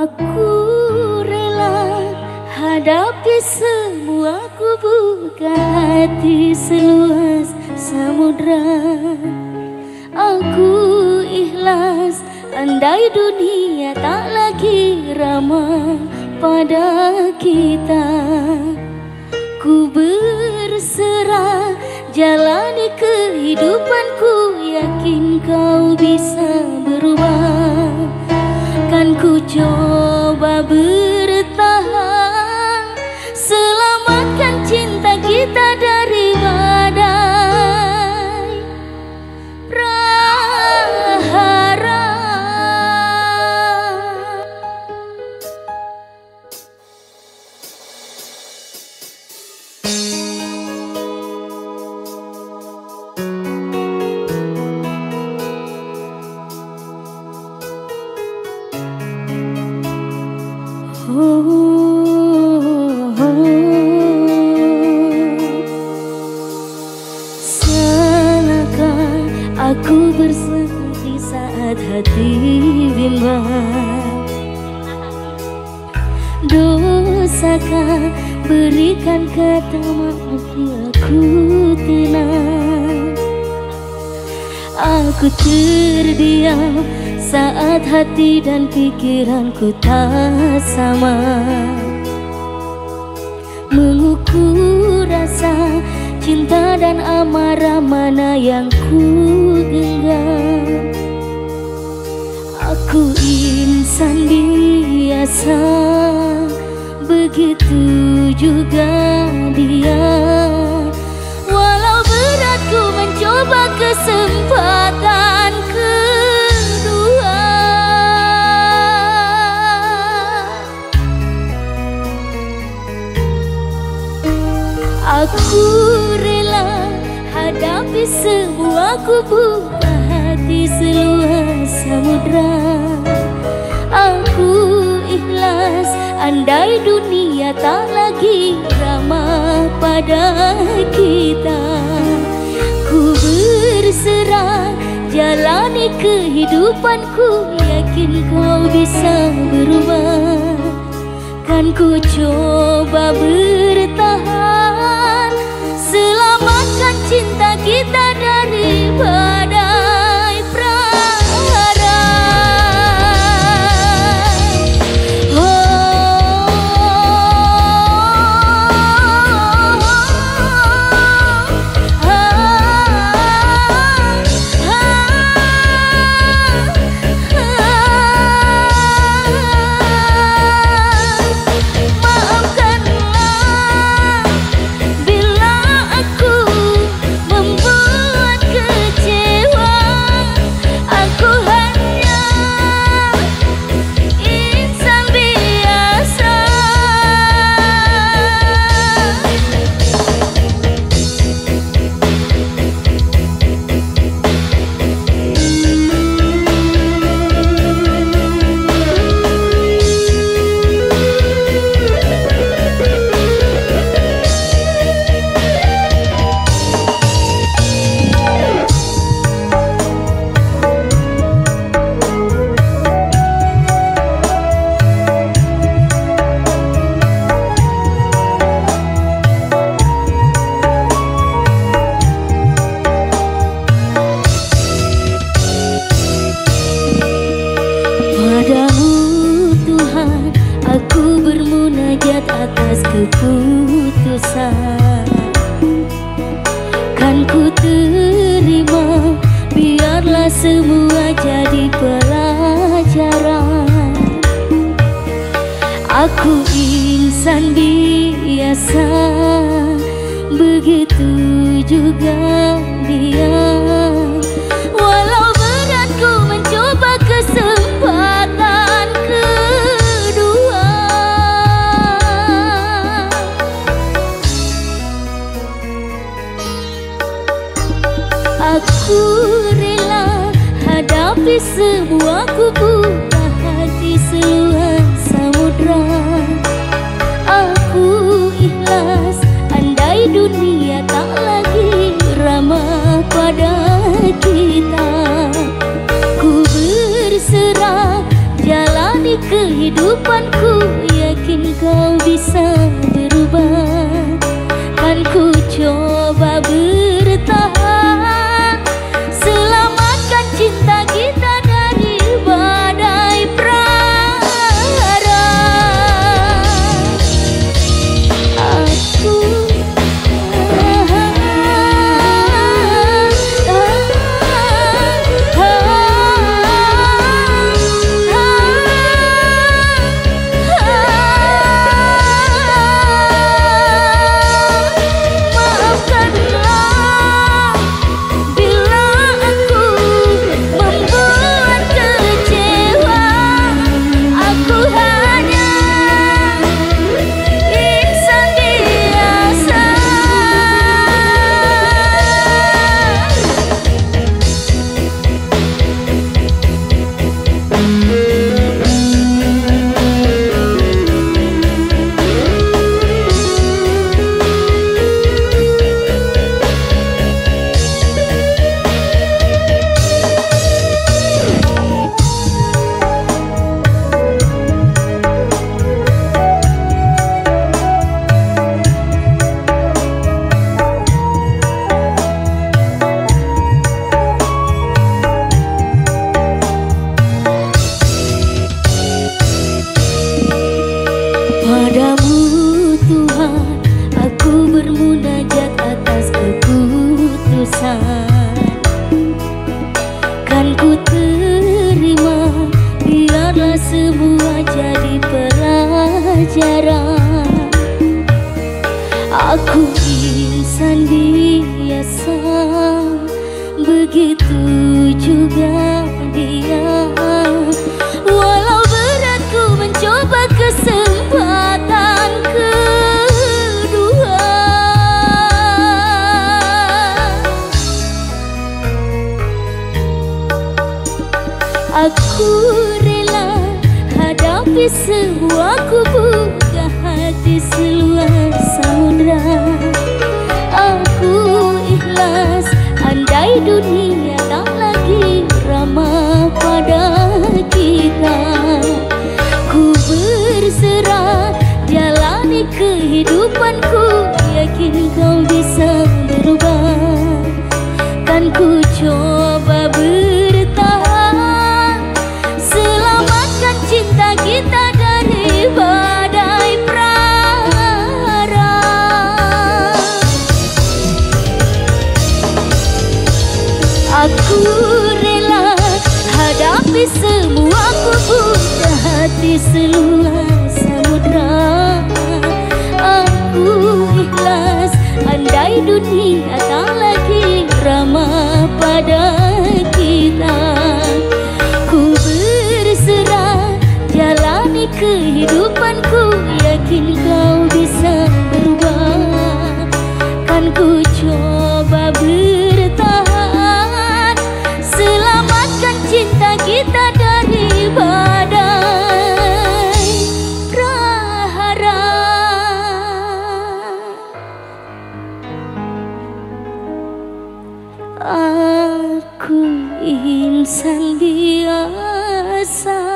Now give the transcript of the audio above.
Aku rela hadapi semua, ku buka hati seluas samudra. Aku ikhlas andai dunia tak lagi ramah pada kita. Ku berserah jalani kehidupanku, yakin kau bisa berubah. Kan ku coba bertahan, selamatkan cinta kita dari badai prahara. Salahkah aku bersedih saat hati bimbang? Dosakah berikan kata maaf bila ku tenang? Aku terdiam saat hati dan pikiranku tak sama, mengukur rasa cinta dan amarah mana yang ku genggam. Aku insan biasa, begitu juga dia. Walau berat ku mencoba kesempatan kedua. Aku rela hadapi semua, ku buka hati seluas samudra. Aku ikhlas andai dunia tak lagi ramah pada kita. Ku berserah jalani kehidupanku, yakin kau bisa berubah. Kan ku coba bertahan, selamatkan cinta kita dari badai prahara. Padamu Tuhan, aku bermunajat atas keputusan. Kan ku terima, biarlah semua jadi pelajaran. Aku insan biasa, begitu juga dia. Walau berat ku mencoba kesempatan kedua. Aku rela hadapi semua, ku buka hati seluas samudra. Aku ikhlas andai dunia tak lagi ramah pada kita. Ku berserah jalani kehidupan kehidupanku, yakin kau bisa berubah. Kan ku coba bertahan, selamatkan cinta kita dari badai prara. Aku padamu Tuhan, aku bermunajat atas keputusan. Kan ku terima, biarlah semua jadi pelajaran. Aku insan biasa, begitu juga dia. Walau berat ku mencoba kesempatan kedua, aku rela hadapi semua, ku buka hati seluas samudra. Aku ikhlas andai dunia tak lagi ramah pada kita. Ku berserah jalani kehidupanku, yakin kau bisa berubah. Kan ku coba bertahan, selamatkan cinta kita dari badai prara. Aku rela hadapi semua, ku buka hati seluas samudra. Aku ikhlas andai dunia tak lagi ramah pada kita. Ku berserah jalani kehidupanku, yakin kau bisa berubah. Kan ku coba bertahan, selamatkan cinta kita dari badai prahara. Aku insan biasa,